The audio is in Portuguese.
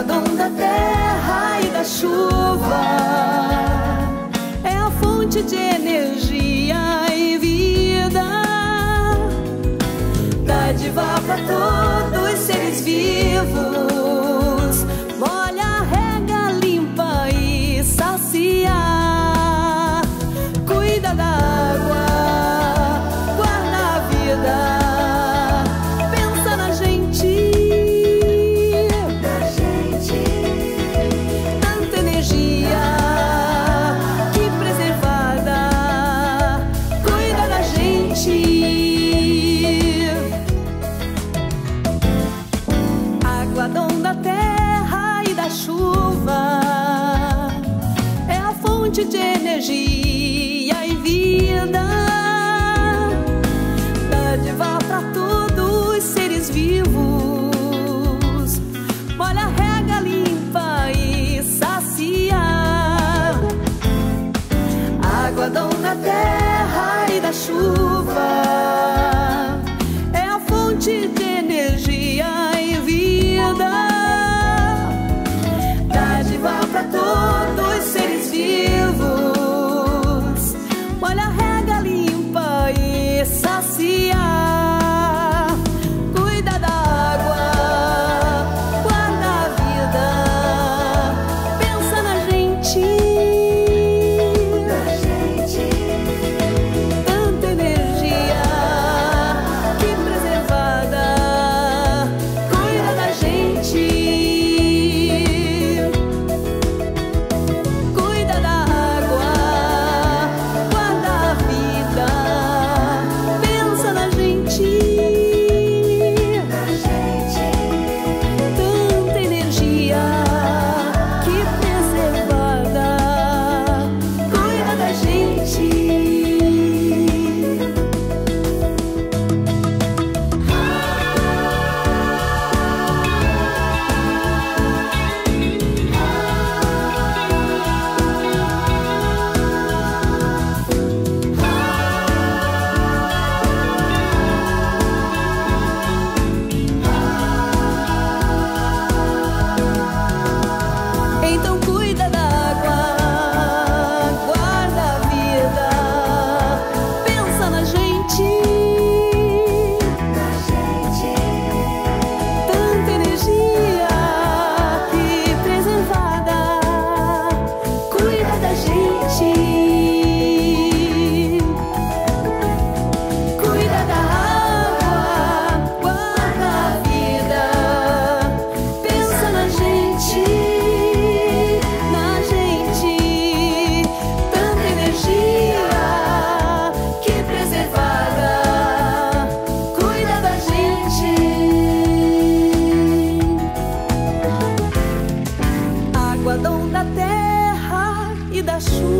dom da terra e da chuva, é a fonte de energia e vida, dádiva para todos os seres vivos, molha, rega, limpa e sacia, cuida da água, guarda a vida. De energia e vida, dádiva para todos os seres vivos, molha, rega, limpa e sacia, água, dom da terra e da chuva, é a fonte de energia e vida, dádiva para todos os seres vivos, molha, rega, limpa e sacia, cuida da água, guarda a vida, pensa na gente, tanta energia que preservada, cuida da gente. Dom da terra e da chuva,